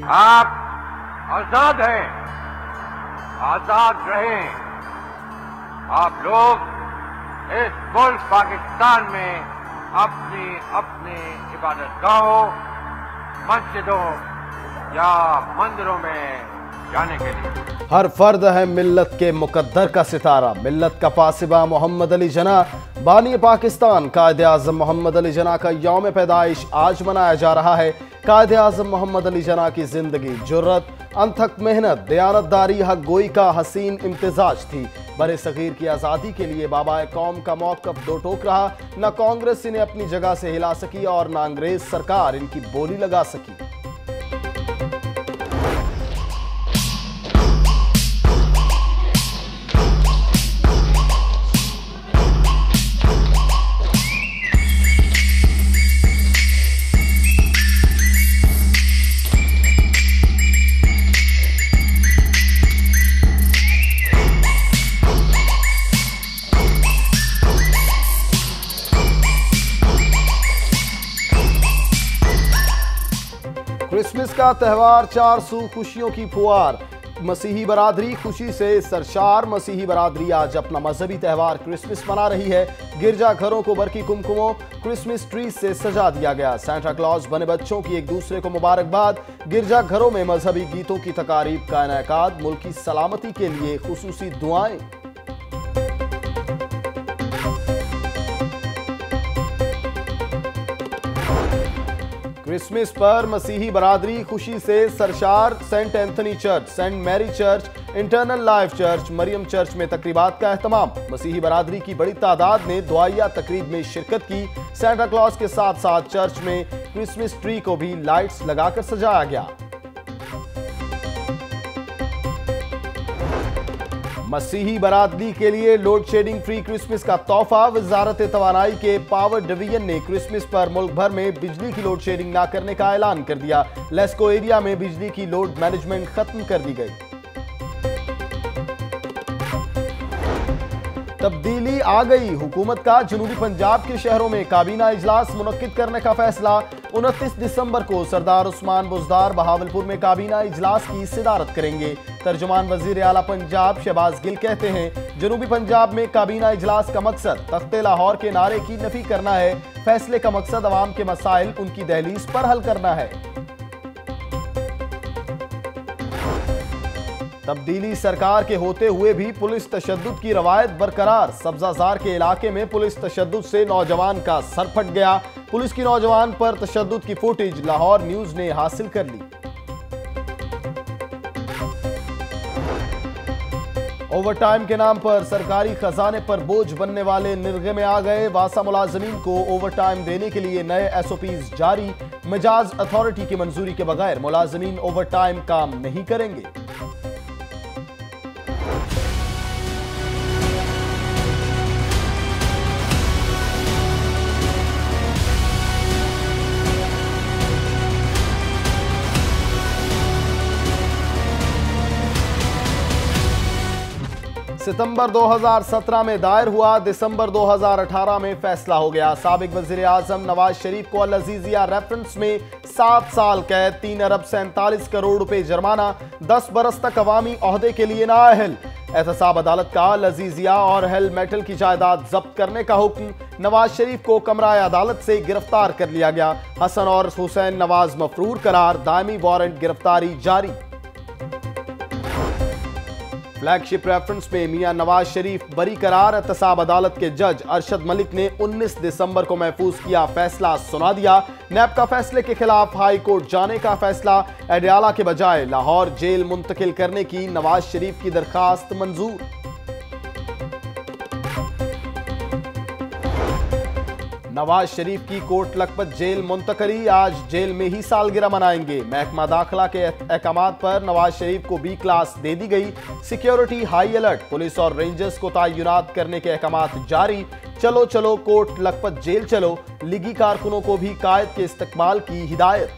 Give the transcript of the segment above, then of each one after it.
आप आजाद हैं, आजाद रहें। आप लोग इस मुल्क पाकिस्तान में अपनी अपनी इबादतगाहों, मस्जिदों या मंदिरों में जाने के लिए। हर फर्द है मिल्लत के मुकद्दर का सितारा। मिल्लत का पासिबा मोहम्मद अली जना, बानी पाकिस्तान कायदे आज़म मोहम्मद अली जना का यौम पैदाइश आज मनाया जा रहा है। कायदे आज़म मोहम्मद अली जना की जिंदगी जुर्रत, अनथक मेहनत, दयानतदारी, हक गोई का हसीन इम्तिजाज थी। बरे सगीर की आज़ादी के लिए बाबाए कौम का मौक़िफ़ दो टोक रहा। न कांग्रेस इन्हें अपनी जगह से हिला सकी और न अंग्रेज सरकार इनकी बोली लगा सकी। क्रिसमस का त्यौहार, चार सू खुशियों की फुहार। मसीही बरादरी खुशी से सरशार। मसीही बरादरी आज अपना मजहबी त्यौहार क्रिसमस मना रही है। गिरजा घरों को बरकी कुमकुमों, क्रिसमस ट्री से सजा दिया गया। सेंटा क्लॉज बने बच्चों की एक दूसरे को मुबारकबाद। गिरजा घरों में मजहबी गीतों की तकारीब का इनेकाद। मुल्क की सलामती के लिए खुसूसी दुआएं। क्रिसमस पर मसीही बरादरी खुशी से सरशार। Saint Anthony church, saint Mary church, internal life church, Mariam church में तकरीबात का एहतमाम। मसीही बरादरी की बड़ी तादाद ने दुआया तकरीब में शिरकत की। सेंटा क्लॉज के साथ साथ चर्च में क्रिसमस ट्री को भी लाइट्स लगाकर सजाया गया। मसीही बरादरी के लिए लोड शेडिंग फ्री क्रिसमस का तोहफा। वजारत तवानाई के पावर डिवीजन ने क्रिसमस पर मुल्क भर में बिजली की लोड शेडिंग न करने का ऐलान कर दिया। लेस्को एरिया में बिजली की लोड मैनेजमेंट खत्म कर दी गई। तब्दीली आ गई। हुकूमत का जनूबी पंजाब के शहरों में काबीना इजलास मुनक्किद करने का फैसला। 29 दिसंबर को सरदार उस्मान बुज़दार बहावलपुर में काबीना इजलास की सदारत करेंगे। तर्जुमान वजीर आला पंजाब शहबाज गिल कहते हैं, जनूबी पंजाब में काबीना इजलास का मकसद तख्ते लाहौर के नारे की नफी करना है। फैसले का मकसद अवाम के मसाइल उनकी दहलीज पर हल करना है। तब्दीली सरकार के होते हुए भी पुलिस तशद्दुद की रवायत बरकरार। सब्जाजार के इलाके में पुलिस तशद्दुद से नौजवान का सर फट गया। पुलिस की नौजवान पर तशद्दुद की फुटेज लाहौर न्यूज ने हासिल कर ली। ओवरटाइम के नाम पर सरकारी खजाने पर बोझ बनने वाले निर्गे में आ गए। वासा मुलाजमीन को ओवरटाइम देने के लिए नए एसओपीज जारी। मिजाज अथॉरिटी की मंजूरी के बगैर मुलाजमीन ओवरटाइम काम नहीं करेंगे। सितंबर 2017 में दायर हुआ, दिसंबर 2018 में फैसला हो गया। साबिक वजीर आजम नवाज शरीफ को अल-अजीजिया रेफरेंस में 7 साल कैद, 3 अरब 47 करोड़ रुपए जुर्माना, 10 बरस तक अवामी ओहदे के लिए नाअहल। एहतसाब अदालत का अल-अजीजिया और हेल मेटल की जायदाद जब्त करने का हुक्म। नवाज शरीफ को कमरा अदालत से गिरफ्तार कर लिया गया। हसन और हुसैन नवाज मफरूर करार, दायमी वारंट गिरफ्तारी जारी। फ्लैगशिप रेफरेंस में मियां नवाज शरीफ बरी करार। एहतसाब अदालत के जज अरशद मलिक ने 19 दिसंबर को महफूज किया फैसला सुना दिया। नैब का फैसले के खिलाफ हाई कोर्ट जाने का फैसला। अडयाला के बजाय लाहौर जेल मुंतकिल करने की नवाज शरीफ की दरखास्त मंजूर। नवाज शरीफ की कोट लखपत जेल मुंतकली, आज जेल में ही सालगिरह मनाएंगे। महकमा दाखिला के अहकामात पर नवाज शरीफ को बी क्लास दे दी गई। सिक्योरिटी हाई अलर्ट, पुलिस और रेंजर्स को तैनात करने के अहकामात जारी। चलो चलो कोट लखपत जेल चलो, लीगी कारकुनों को भी कायद के इस्तकबाल की हिदायत।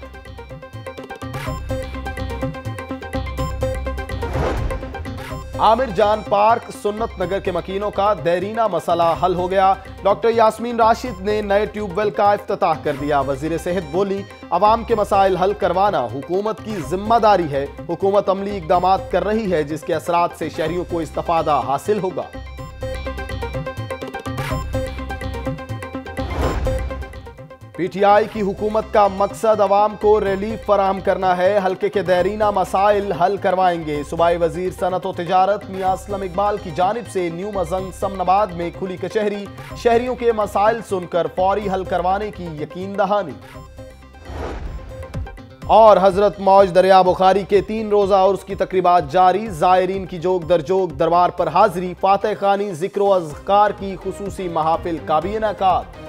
आमिर जान पार्क सुन्नत नगर के मकीनों का देरीना मसला हल हो गया। डॉक्टर यास्मीन राशिद ने नए ट्यूबवेल का इफ्तिताह कर दिया। वजीर सेहत बोली, अवाम के मसाइल हल करवाना हुकूमत की जिम्मेदारी है। हुकूमत अमली इकदाम कर रही है जिसके असरात से शहरियों को इस्तिफादा हासिल होगा। पीटीआई की हुकूमत का मकसद अवाम को रिलीफ फराहम करना है। हल्के के दैरीना मसाइल हल करवाएंगे। सूबाई वजीर सनत व तिजारत मियां असलम इकबाल की जानिब से न्यू मजंग समनाबाद में खुली कचहरी। शहरियों के मसाइल सुनकर फौरी हल करवाने की यकीन दहानी। और हजरत मौज दरिया बुखारी के 3 रोजा उर्स की तकरीबात जारी। जायरीन की जोग दर जोग दरबार पर हाजिरी। फातह खानी, जिक्र व अज़कार की खुसूसी महाफिल का भी इनेकाद।